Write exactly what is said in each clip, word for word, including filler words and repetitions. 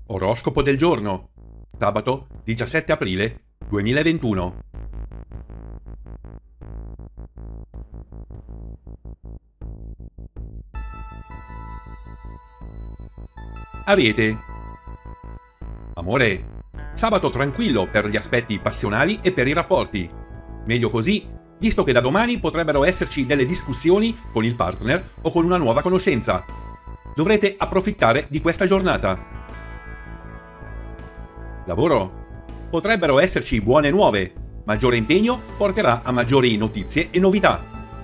Oroscopo del giorno, sabato diciassette aprile duemilaventuno. Ariete. Amore, sabato tranquillo per gli aspetti passionali e per i rapporti. Meglio così, visto che da domani potrebbero esserci delle discussioni con il partner o con una nuova conoscenza. Dovrete approfittare di questa giornata. Lavoro. Potrebbero esserci buone nuove. Maggiore impegno porterà a maggiori notizie e novità.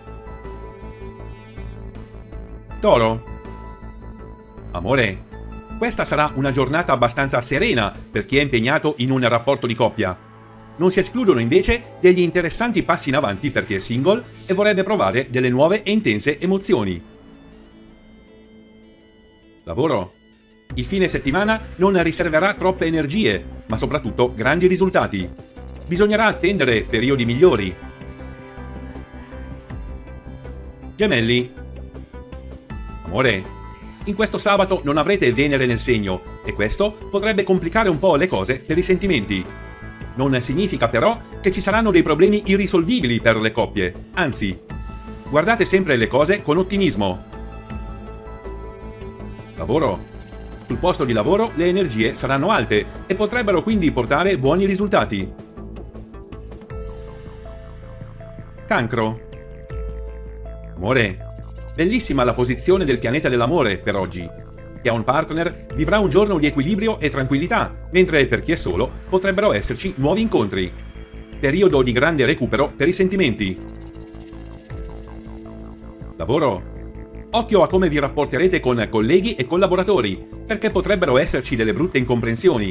Toro. Amore. Questa sarà una giornata abbastanza serena per chi è impegnato in un rapporto di coppia. Non si escludono invece degli interessanti passi in avanti per chi è single e vorrebbe provare delle nuove e intense emozioni. Lavoro. Il fine settimana non riserverà troppe energie, ma soprattutto grandi risultati. Bisognerà attendere periodi migliori. Gemelli. Amore. In questo sabato non avrete Venere nel segno e questo potrebbe complicare un po' le cose per i sentimenti. Non significa però che ci saranno dei problemi irrisolvibili per le coppie, anzi, guardate sempre le cose con ottimismo. Lavoro. Sul posto di lavoro le energie saranno alte e potrebbero quindi portare buoni risultati. Cancro. Amore. Bellissima la posizione del pianeta dell'amore per oggi. Chi ha un partner vivrà un giorno di equilibrio e tranquillità, mentre per chi è solo potrebbero esserci nuovi incontri. Periodo di grande recupero per i sentimenti. Lavoro. Occhio a come vi rapporterete con colleghi e collaboratori, perché potrebbero esserci delle brutte incomprensioni.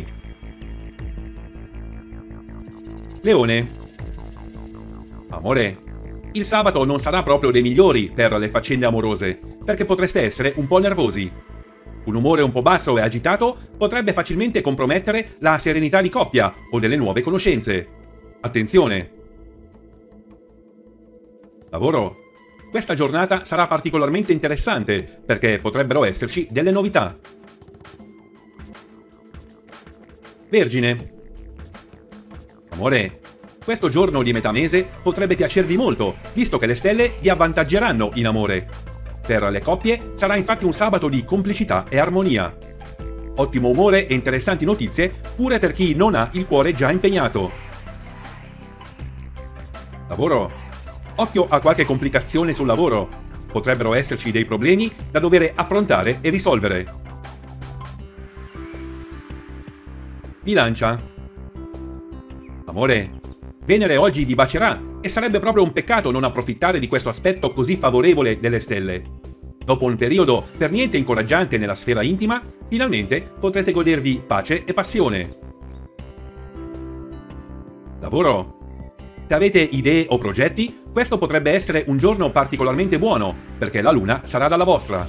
Leone. Amore. Il sabato non sarà proprio dei migliori per le faccende amorose, perché potreste essere un po' nervosi. Un umore un po' basso e agitato potrebbe facilmente compromettere la serenità di coppia o delle nuove conoscenze. Attenzione! Lavoro. Questa giornata sarà particolarmente interessante perché potrebbero esserci delle novità. Vergine. Amore. Questo giorno di metà mese potrebbe piacervi molto, visto che le stelle vi avvantaggeranno in amore. Per le coppie sarà infatti un sabato di complicità e armonia. Ottimo umore e interessanti notizie pure per chi non ha il cuore già impegnato. Lavoro. Occhio a qualche complicazione sul lavoro. Potrebbero esserci dei problemi da dover affrontare e risolvere. Bilancia. Amore. Venere oggi vi bacerà e sarebbe proprio un peccato non approfittare di questo aspetto così favorevole delle stelle. Dopo un periodo per niente incoraggiante nella sfera intima, finalmente potrete godervi pace e passione. Lavoro. Se avete idee o progetti, questo potrebbe essere un giorno particolarmente buono, perché la luna sarà dalla vostra.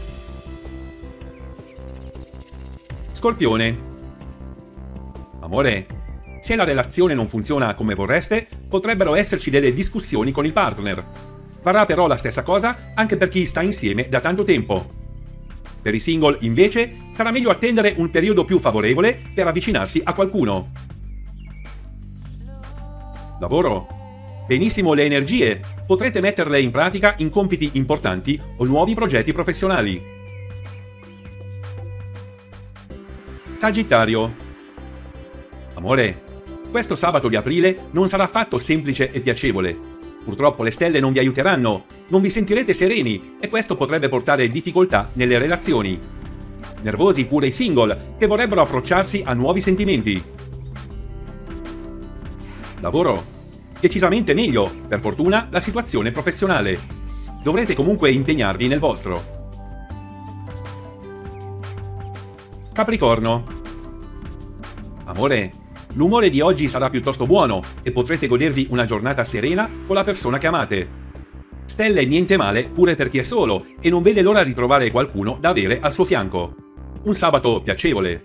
Scorpione. Amore. Se la relazione non funziona come vorreste, potrebbero esserci delle discussioni con il partner. Varrà però la stessa cosa anche per chi sta insieme da tanto tempo. Per i single, invece, sarà meglio attendere un periodo più favorevole per avvicinarsi a qualcuno. Lavoro. Benissimo le energie, potrete metterle in pratica in compiti importanti o nuovi progetti professionali. Sagittario. Amore. Questo sabato di aprile non sarà affatto semplice e piacevole. Purtroppo le stelle non vi aiuteranno, non vi sentirete sereni e questo potrebbe portare difficoltà nelle relazioni. Nervosi pure i single che vorrebbero approcciarsi a nuovi sentimenti. Lavoro. Decisamente meglio, per fortuna, la situazione professionale. Dovrete comunque impegnarvi nel vostro. Capricorno. Amore. L'umore di oggi sarà piuttosto buono e potrete godervi una giornata serena con la persona che amate. Stelle niente male pure per chi è solo e non vede l'ora di trovare qualcuno da avere al suo fianco. Un sabato piacevole.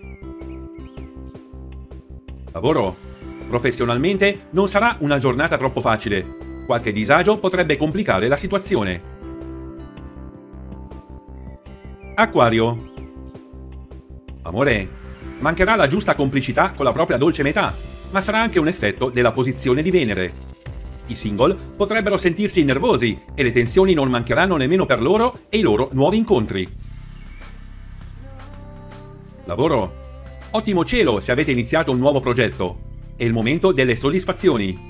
Lavoro. Professionalmente non sarà una giornata troppo facile. Qualche disagio potrebbe complicare la situazione. Acquario. Amore, Mancherà la giusta complicità con la propria dolce metà, ma sarà anche un effetto della posizione di Venere. I single potrebbero sentirsi nervosi e le tensioni non mancheranno nemmeno per loro e i loro nuovi incontri. Lavoro. Ottimo cielo se avete iniziato un nuovo progetto. È il momento delle soddisfazioni.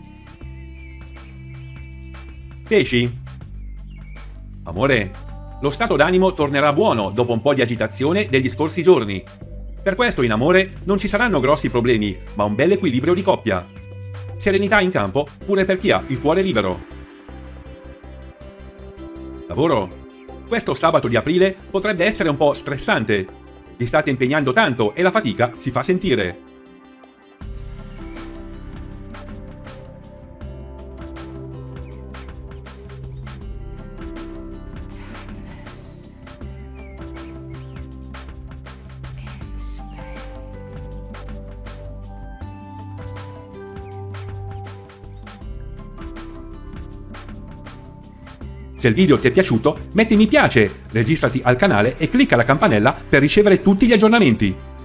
Pesci. Amore. Lo stato d'animo tornerà buono dopo un po' di agitazione degli scorsi giorni. Per questo in amore non ci saranno grossi problemi, ma un bel equilibrio di coppia. Serenità in campo pure per chi ha il cuore libero. Lavoro. Questo sabato di aprile potrebbe essere un po' stressante. Vi state impegnando tanto e la fatica si fa sentire. Se il video ti è piaciuto, metti mi piace, registrati al canale e clicca la campanella per ricevere tutti gli aggiornamenti.